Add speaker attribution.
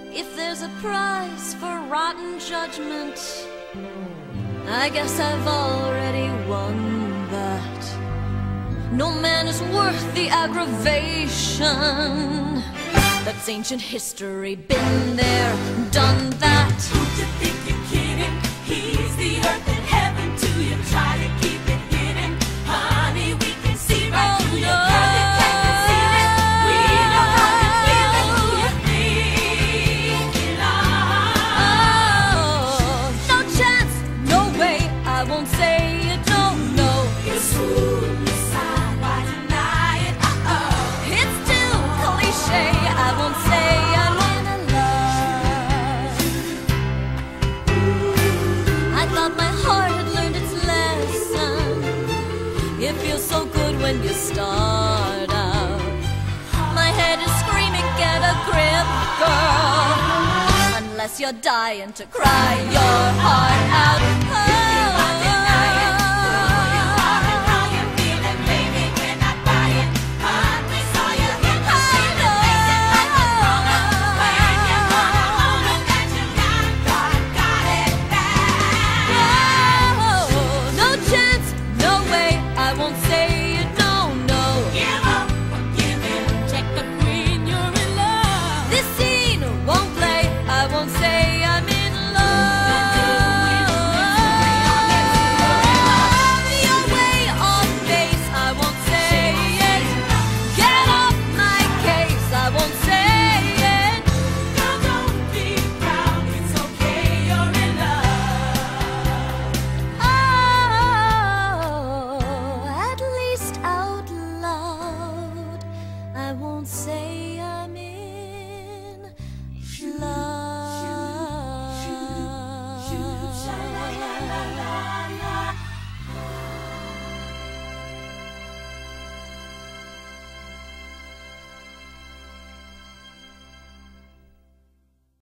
Speaker 1: If there's a prize for rotten judgment, I guess I've already won that. No man is worth the aggravation. That's ancient history, been there, done that.
Speaker 2: Who to think you're kidding? He's the earth and heaven to you. Try to keep it hidden, honey. We can see right through you, 'cause you can't conceal it. We know how you feel and who you're thinking of.
Speaker 1: No chance, no way, I won't say you don't know.
Speaker 2: You swoon aside, why deny it?
Speaker 1: It's too cliche, I won't say I'm in love. I thought my heart had learned its lesson. It feels so good when you start out. My head is screaming, get a grip, girl. Unless you're dying to cry your heart out. I won't say I'm in love.